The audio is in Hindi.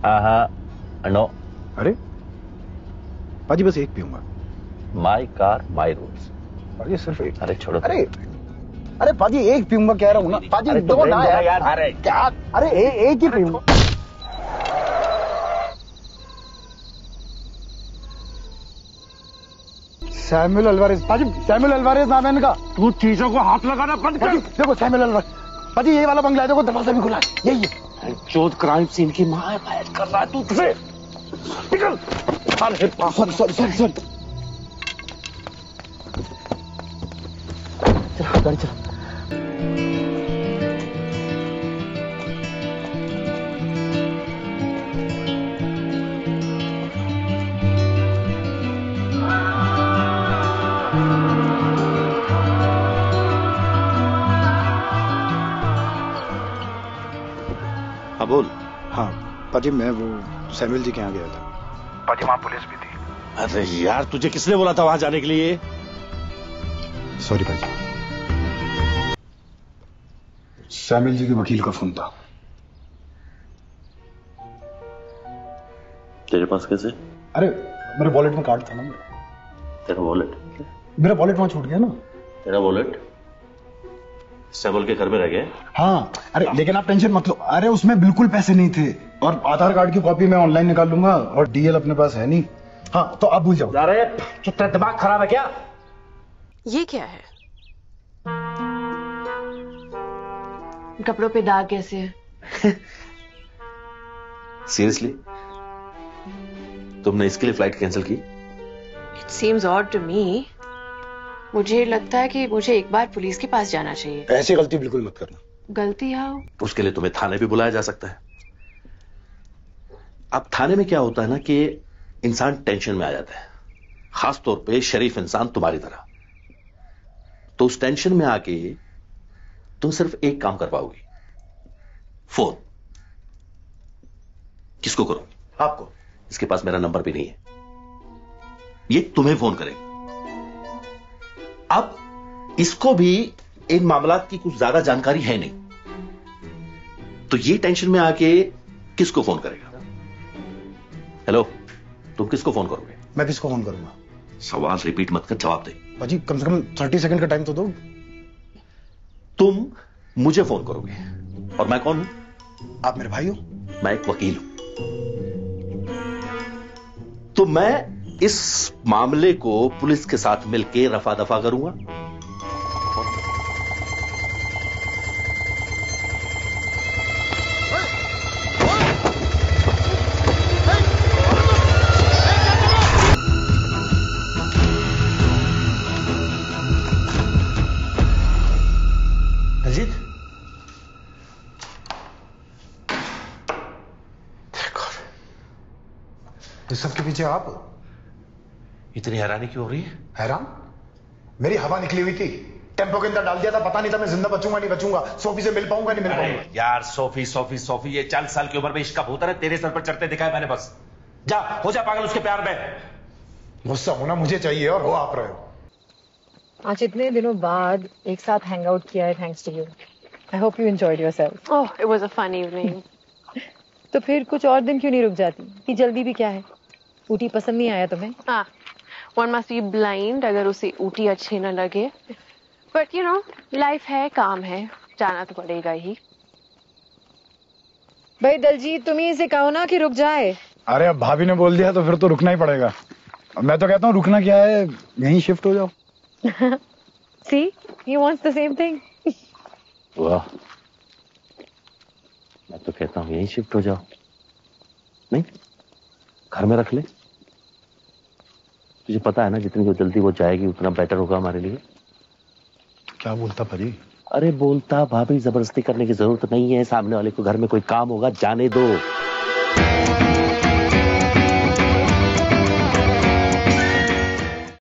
हाँ हाँ नो। अरे पाजी बस एक पीऊंगा। My car my rules. पाजी सिर्फ एक। अरे छोड़ो। अरे अरे पाजी एक पीऊंगा कह रहा हूँ ना। पाजी दो ना यार। अरे क्या? अरे एक ही पीऊंगा। Samuel Alvarez. पाजी सैमुअल अल्वारेज नाम है इनका। तू चीजों को हाथ लगाना बंद कर। देखो सैमुअल अल्वारेज। पाजी ये वाला बंगला है, देखो दरवाजा भी खुला है। यही है। चोट क्राइम सीन की माँ फायर कर रहा है तू तुझे। निकल। अरे सॉरी चला गाड़ी चला। हाँ बोल। हाँ पाजी मैं वो सैमुअल जी के यहाँ गया था। पाजी वहाँ पुलिस भी थी। अरे यार तुझे किसने बोला था वहां जाने के लिए? सॉरी पाजी। सैमुअल जी के वकील का फोन था। तेरे पास कैसे? अरे मेरे वॉलेट में कार्ड था ना। तेरा वॉलेट? मेरा वॉलेट वहां छूट गया ना। तेरा वॉलेट सैमुअल के घर में रह गया? हाँ अरे लेकिन आप टेंशन मत लो। अरे उसमें बिल्कुल पैसे नहीं थे और आधार कार्ड की कॉपी मैं ऑनलाइन निकाल लूंगा और डीएल अपने पास है नहीं। हाँ तो आप भूल जाओ। अरे तेरा दिमाग खराब है क्या? ये क्या है? कपड़ों पे दाग कैसे है? सीरियसली तुमने इसके लिए फ्लाइट कैंसिल की? It seems odd to me. मुझे लगता है कि मुझे एक बार पुलिस के पास जाना चाहिए। ऐसी गलती बिल्कुल मत करना। गलती हाउ? उसके लिए तुम्हें थाने भी बुलाया जा सकता है। अब थाने में क्या होता है ना कि इंसान टेंशन में आ जाता है, खास तौर पे शरीफ इंसान तुम्हारी तरह। तो उस टेंशन में आके तुम सिर्फ एक काम कर पाओगी, फोन। किसको करो? आपको। इसके पास मेरा नंबर भी नहीं है, ये तुम्हें फोन करेगा। अब इसको भी इन मामलात की कुछ ज्यादा जानकारी है नहीं, तो ये टेंशन में आके किसको फोन करेगा? हेलो, तुम किसको फोन करोगे? मैं किसको फोन करूंगा? सवाल रिपीट मत कर, जवाब दे। पाजी कम से कम 30 सेकंड का टाइम तो दो। तुम मुझे फोन करोगे और मैं कौन हूं? आप मेरे भाई हो। मैं एक वकील हूं। तो मैं इस मामले को पुलिस के साथ मिलकर रफा दफा करूंगा। अजीत, इस सब के पीछे आप? इतनी हैरानी क्यों हो रही है? हैरान? मेरी हवा निकली हुई थी, टेम्पो के अंदर डाल दिया था, पता नहीं था मैं जिंदा बचूंगा नहीं बचूंगा, सोफी से मिल पाऊंगा नहीं मिल पाऊंगा। यार सोफी सोफी सोफी, ये 40 साल की उम्र में इश्क का भूत है, तेरे सर पर चढ़ते दिखाए मैंने बस। जा हो जा पागल उसके प्यार में। गुस्सा होना मुझे चाहिए और हो आप रहे हो। आज इतने दिनों बाद एक साथ हैंग आउट किया है, thanks to you. I hope you enjoyed yourself. Oh, it was a fun evening. तो फिर कुछ और दिन क्यों नहीं रुक जाती? इतनी जल्दी भी क्या है? ऊटी पसंद नहीं आया तुम्हें? हाँ, one must be blind अगर उसे ऊटी अच्छी न लगे। But you know, life है, काम है, जाना तो पड़ेगा ही। भाई दलजीत, तुम ही इसे कहो ना कि रुक जाए। अरे अब भाभी ने बोल दिया तो फिर तो रुकना ही पड़ेगा। मैं तो कहता हूँ रुकना क्या है, यहीं शिफ्ट हो जाओ। See, he wants the same thing. वाह, मैं तो कहता हूँ यहीं शिफ्ट हो जाओ। नहीं, घर में रख ले। तुझे पता है ना, जितनी जल्दी वो जाएगी उतना बेटर होगा हमारे लिए। क्या बोलता परी? अरे बोलता, भाभी जबरदस्ती करने की जरूरत नहीं है, सामने वाले को घर में कोई काम होगा, जाने दो।